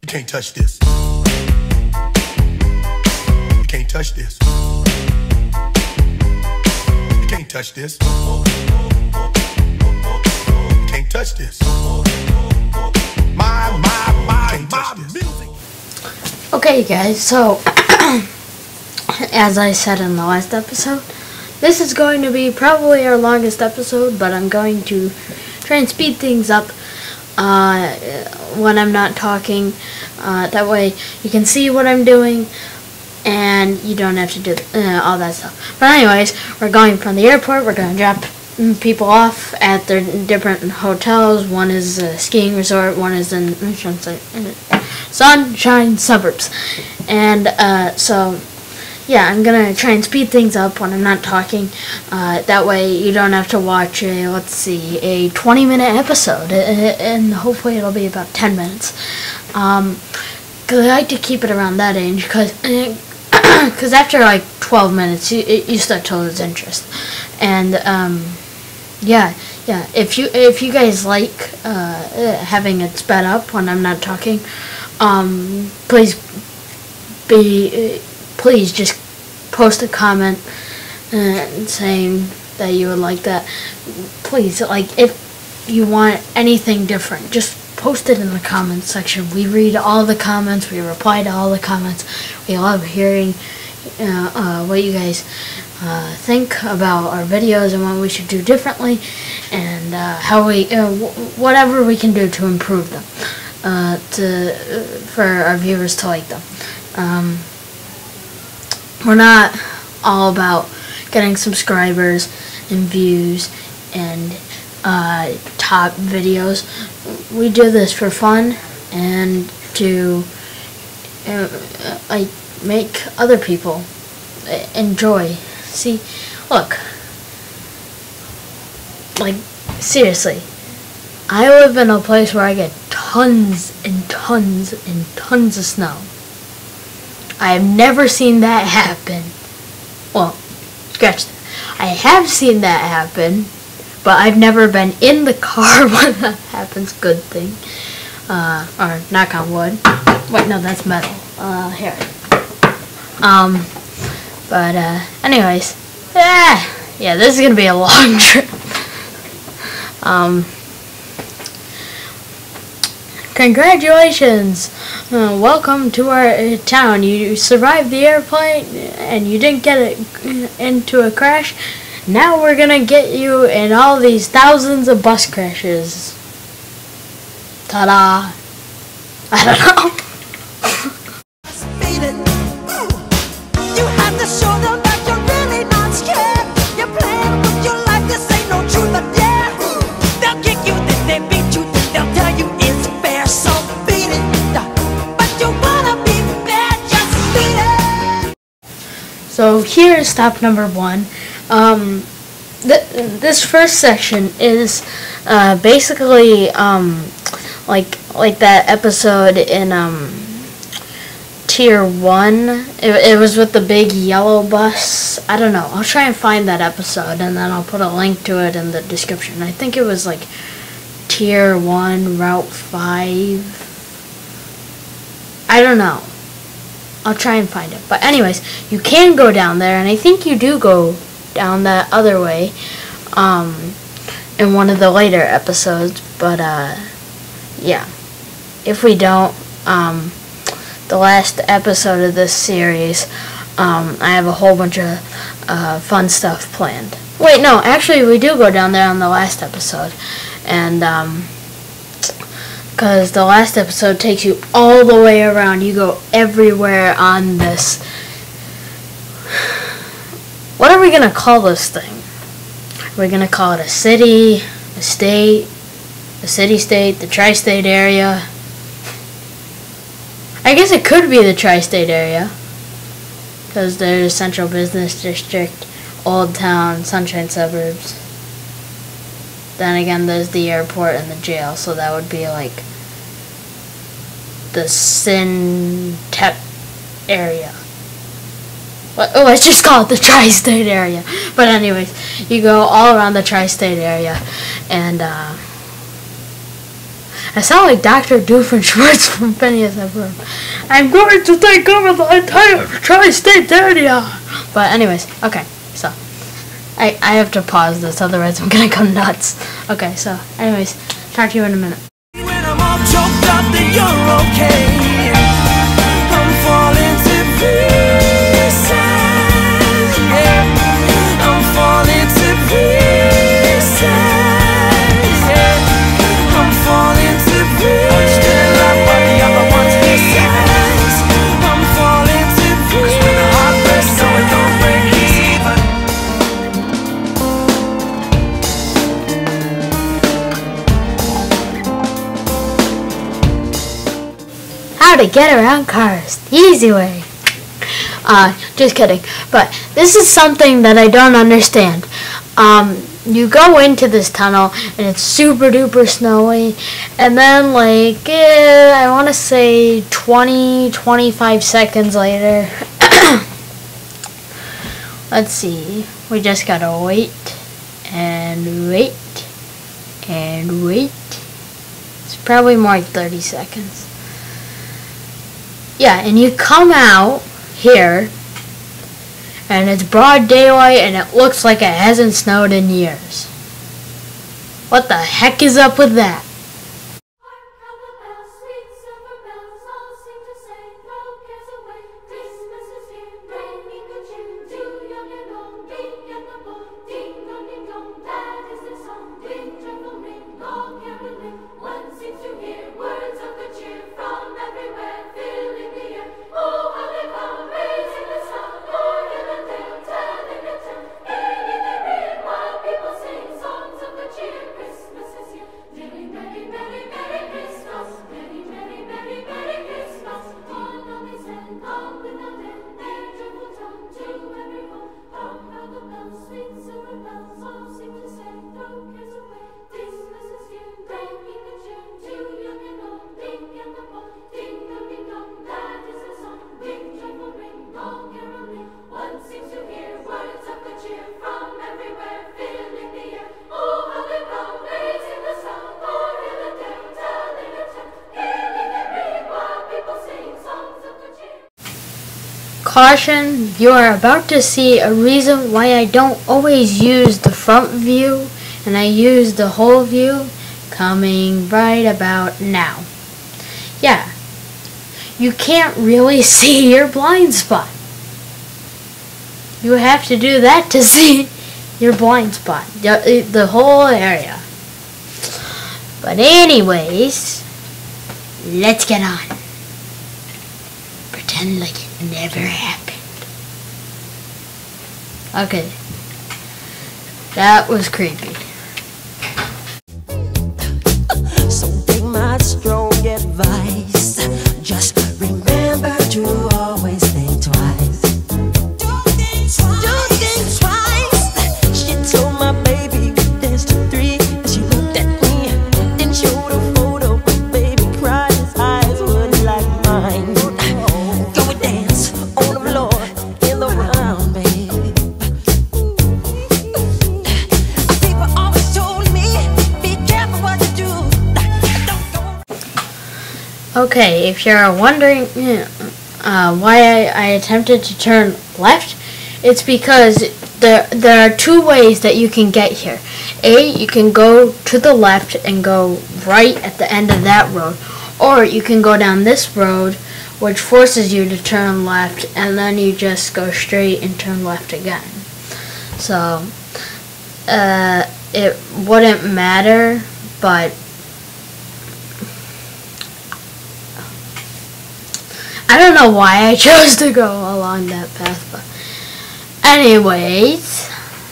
You can't touch this. You can't touch this. You can't touch this. You can't touch this. My music. Okay, guys, so as I said in the last episode, this is going to be probably our longest episode, but I'm going to try and speed things up when I'm not talking. That way you can see what I'm doing and you don't have to do all that stuff. But anyways, we're going from the airport. We're going to drop people off at their different hotels. One is a skiing resort, one is in Sunshine Suburbs. And so yeah, I'm gonna try and speed things up when I'm not talking. That way you don't have to watch a 20-minute episode, and hopefully it'll be about 10 minutes. Cause I like to keep it around that age, cause after like 12 minutes you start to lose interest. And yeah. If you guys like having it sped up when I'm not talking, please just post a comment saying that you would like that. Please, like, if you want anything different, just post it in the comments section. We read all the comments. We reply to all the comments. We love hearing what you guys think about our videos and what we should do differently, and how we whatever we can do to improve them, for our viewers to like them. We're not all about getting subscribers and views and top videos. We do this for fun and to like make other people enjoy. See, look, like, seriously, I live in a place where I get tons and tons and tons of snow. I have never seen that happen. Well, scratch that. I have seen that happen, but I've never been in the car when that happens. Good thing. Or knock on wood. Wait, no, that's metal. Here. But anyways, yeah, this is gonna be a long trip. Congratulations! Welcome to our town. You survived the airplane and you didn't get it into a crash. Now we're gonna get you in all these thousands of bus crashes. Ta-da! I don't know. So here is stop number 1. This first section is basically like that episode in Tier 1. It was with the big yellow bus. I don't know. I'll try and find that episode and then I'll put a link to it in the description. I think it was like Tier 1, Route 5. I don't know. I'll try and find it. But anyways, you can go down there, and I think you do go down that other way in one of the later episodes. But yeah, if we don't, the last episode of this series, I have a whole bunch of fun stuff planned. Wait, no, actually we do go down there on the last episode, and because the last episode takes you all the way around. You go everywhere on this. What are we going to call this thing? Are we going to call it a city, a state, a city-state, the tri-state area? I guess it could be the tri-state area, because there's Central Business District, Old Town, Sunshine Suburbs. Then again, there's the airport and the jail, so that would be like the Sin-Tep area. Oh, let's just call it the tri-state area. But anyways, you go all around the tri-state area, and I I sound like Dr. Doofenshmirtz from Phineas and Ferb. I'm going to take over the entire tri-state area. But anyways, okay, so I have to pause this, otherwise I'm gonna go nuts. Okay, so anyways, talk to you in a minute. When I'm all choked up, then you're okay. I'm falling to pieces. Yeah. I'm falling to pieces. Yeah. I'm falling to pieces. I'm still up while the other one's pieces. I'm falling to pieces. 'Cause when the heart breaks, so it don't break even. How to get around cars the easy way. Just kidding. But this is something that I don't understand. You go into this tunnel and it's super duper snowy, and then like I want to say 20-25 seconds later, let's see, we just gotta wait and wait and wait. It's probably more like 30 seconds. Yeah, and you come out here, and it's broad daylight, and it looks like it hasn't snowed in years. What the heck is up with that? Caution, you are about to see a reason why I don't always use the front view and I use the whole view coming right about now. Yeah, you can't really see your blind spot. You have to do that to see your blind spot, the whole area. But anyways, let's get on. Pretend like it never happened. Okay. That was creepy. So take my strong advice. Just remember to always think twice. Don't think twice. She told my baby there's 3, and she looked at me, then showed a photo. Baby cried, his eyes were like mine. Go and dance on the floor in the round, babe. People always told me, be careful what you do. Don't go. Okay, if you're wondering why I attempted to turn left, it's because there are 2 ways that you can get here. A, you can go to the left and go right at the end of that road, or you can go down this road, which forces you to turn left, and then you just go straight and turn left again. So it wouldn't matter, but I don't know why I chose to go along that path, but anyways,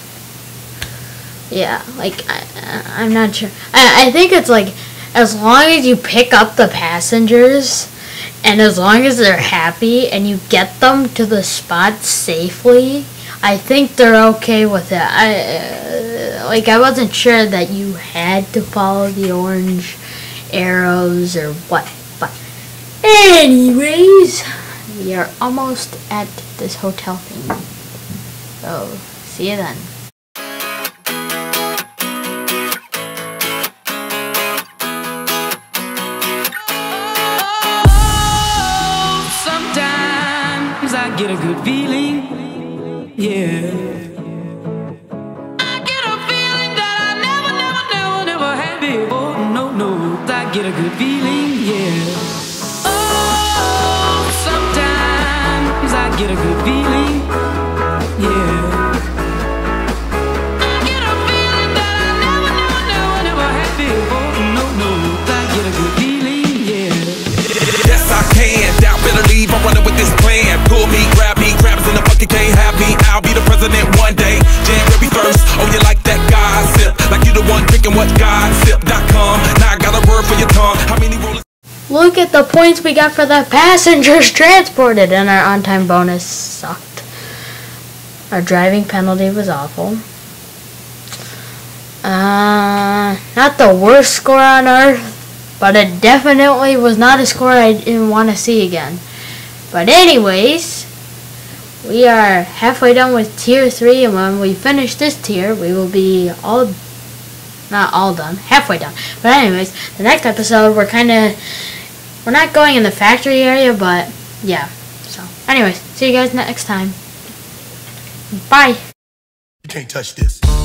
yeah, like I'm not sure. I think it's like as long as you pick up the passengers and as long as they're happy and you get them to the spot safely, I think they're okay with it. I wasn't sure that you had to follow the orange arrows or what, but anyways, we are almost at this hotel thing. So, see you then. get a good feeling, yeah. I get a feeling that I never had before. No, I get a good feeling, yeah. Oh, sometimes I get a good feeling, yeah. I get a feeling that I never had before. No, I get a good feeling, yeah. Yes, I can. Doubt, better leave. I'm running with this plan. Pull me, grab me, crabs in the bucket can't have me. I'll be the president one day. January 1st. Oh, you like that gossip? Like you the one drinking what gossip.com. Now I got a word for your tongue. How many rollers? Look at the points we got for the passengers transported, and our on-time bonus sucked. Our driving penalty was awful. Not the worst score on earth, but it definitely was not a score I didn't want to see again. But anyways, we are halfway done with tier 3, and when we finish this tier, we will be not all done, halfway done. But anyways, the next episode, we're not going in the factory area, but yeah. So anyways, see you guys next time. Bye. You can't touch this.